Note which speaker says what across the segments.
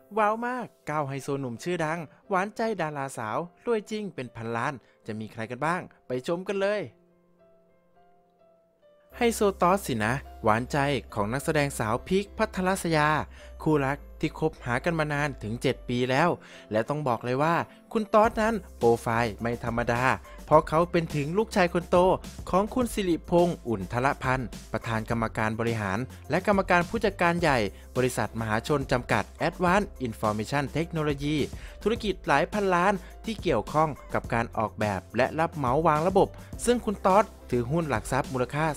Speaker 1: ว้าวมากก้าวไฮโซหนุ่มชื่อดังหวานใจดาราสาวรวยจริงเป็นพันล้านจะมีใครกันบ้างไปชมกันเลยไฮโซตอสสินะหวานใจของนักแสดงสาวพีคพัทรศยาคู่รักที่คบหากันมานานถึง7ปีแล้วและต้องบอกเลยว่าคุณตอสนั้นโปรไฟล์ไม่ธรรมดาเพราะเขาเป็นถึงลูกชายคนโตของคุณสิริพงษ์อุ่นทรพันธ์ประธานกรรมการบริหารและกรรมการผู้จัดการใหญ่บริษัทมหาชนจำกัด Advanced Information Technology ธุรกิจหลายพันล้านที่เกี่ยวข้องกับการออกแบบและรับเหมาวางระบบซึ่งคุณตอสถือหุ้นหลักทรัพย์มูลค่า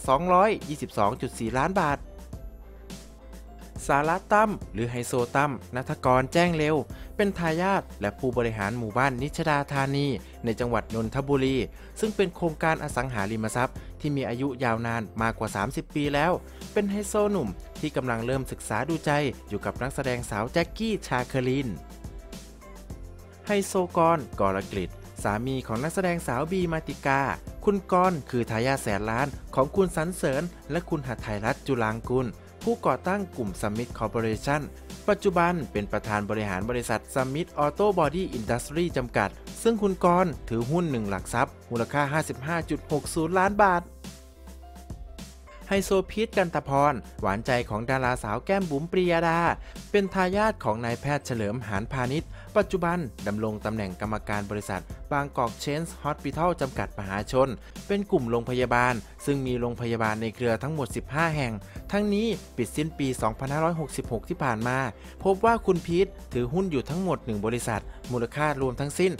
Speaker 1: 222.4 ล้านบาทสาระตั้มหรือไฮโซตั้มณัฐกรแจ้งเร็วเป็นทายาทและผู้บริหารหมู่บ้านนิชดาธานีในจังหวัดนนทบุรีซึ่งเป็นโครงการอสังหาริมทรัพย์ที่มีอายุยาวนานมากกว่า30ปีแล้วเป็นไฮโซหนุ่มที่กำลังเริ่มศึกษาดูใจอยู่กับนักแสดงสาวแจ็คกี้ชาเคลินไฮโซกรกรกฤษสามีของนักแสดงสาวบีมาติกาคุณกรคือทายาทแสนล้านของคุณสรรเสริญและคุณหทัยรัตน์จุลางกุลผู้ก่อตั้งกลุ่ม Summit Corporation ปัจจุบันเป็นประธานบริหารบริษัท Summit Auto Body Industry จำกัดซึ่งคุณกรถือหุ้น1หลักทรัพย์มูลค่า 55.60 ล้านบาทไฮโซพีทกันตพรหวานใจของดาราสาวแก้มบุ๋มปรียดาเป็นทายาทของนายแพทย์เฉลิมหานพาณิชย์ปัจจุบันดำรงตำแหน่งกรรมการบริษัทบางกอกเชนส์ฮอสพิทอลจำกัดมหาชนเป็นกลุ่มโรงพยาบาลซึ่งมีโรงพยาบาลในเครือทั้งหมด15แห่งทั้งนี้ปิดสิ้นปี2566ที่ผ่านมาพบว่าคุณพีทถือหุ้นอยู่ทั้งหมด1บริษัทมูลค่ารวมทั้งสิ้น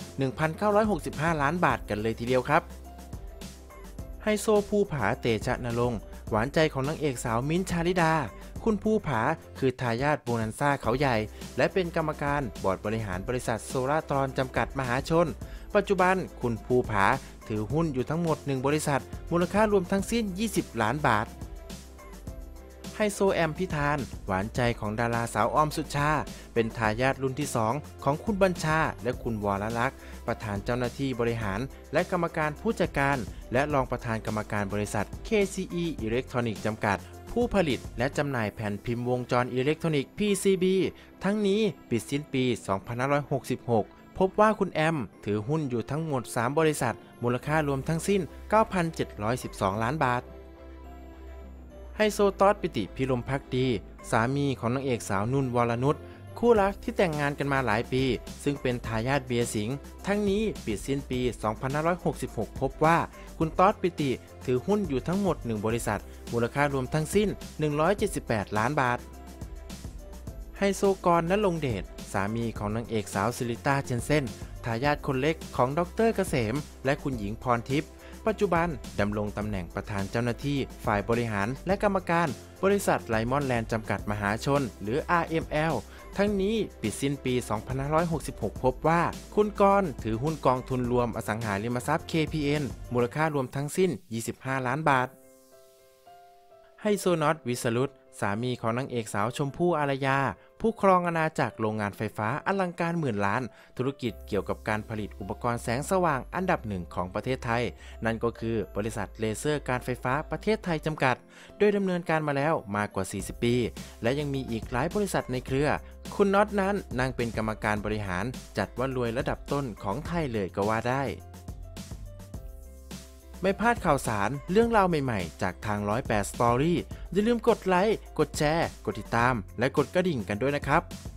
Speaker 1: 1,965 ล้านบาทกันเลยทีเดียวครับไฮโซภูผาเตชะนรงค์หวานใจของนางเอกสาวมิ้นท์ชาลิดาคุณภูผาคือทายาทโบนันซ่าเขาใหญ่และเป็นกรรมการบอร์ดบริหารบริษัทโซล่าตรอนจำกัดมหาชนปัจจุบันคุณภูผาถือหุ้นอยู่ทั้งหมด1บริษัทมูลค่ารวมทั้งสิ้น20ล้านบาทไฮโซแอมพิธานหวานใจของดาราสาวออมสุชาเป็นทายาทรุ่นที่2ของคุณบัญชาและคุณวรลักษณ์ประธานเจ้าหน้าที่บริหารและกรรมการผู้จัดการและรองประธานกรรมการบริษัท KCE อิเล็กทรอนิกส์จำกัดผู้ผลิตและจำหน่ายแผ่นพิมพ์วงจรอิเล็กทรอนิกส์ PCB ทั้งนี้ปิดสิ้นปี2566พบว่าคุณแอมถือหุ้นอยู่ทั้งหมด3บริษัทมูลค่ารวมทั้งสิ้น 9,712 ล้านบาทไฮโซตอสปิติพิรมภักดีสามีของนางเอกสาวนุ่นวรนุชคู่รักที่แต่งงานกันมาหลายปีซึ่งเป็นทายาทเบียร์สิงห์ทั้งนี้ปิดสิ้นปี2566พบว่าคุณตอสปิติถือหุ้นอยู่ทั้งหมด1บริษัทมูลค่ารวมทั้งสิ้น178ล้านบาทไฮโซกรณรงค์เดชสามีของนางเอกสาวซิลิต้าเจนเซ่นทายาทคนเล็กของดร.เกษมและคุณหญิงพรทิพย์ปัจจุบันดำรงตำแหน่งประธานเจ้าหน้าที่ฝ่ายบริหารและกรรมการบริษัทไลมอนแลนด์จำกัดมหาชนหรือ RML ทั้งนี้ปิดสิ้นปี2566พบว่าคุณกรถือหุ้นกองทุนรวมอสังหาริมทรัพย์ KPN มูลค่ารวมทั้งสิ้น25ล้านบาทไฮโซน็อตวิสรุตสามีของนางเอกสาวชมพู่อารยาผู้ครองอาณาจักรโรงงานไฟฟ้าอลังการหมื่นล้านธุรกิจเกี่ยวกับการผลิตอุปกรณ์แสงสว่างอันดับ1ของประเทศไทยนั่นก็คือบริษัทเลเซอร์การไฟฟ้าประเทศไทยจำกัดโดยดำเนินการมาแล้วมากกว่า40ปีและยังมีอีกหลายบริษัทในเครือคุณน็อตนั้นนั่งเป็นกรรมการบริหารจัดว่ารวยระดับต้นของไทยเลยก็ว่าได้ไม่พลาดข่าวสารเรื่องราวใหม่ๆจากทาง108 Story อย่าลืมกดไลค์กดแชร์กดติดตามและกดกระดิ่งกันด้วยนะครับ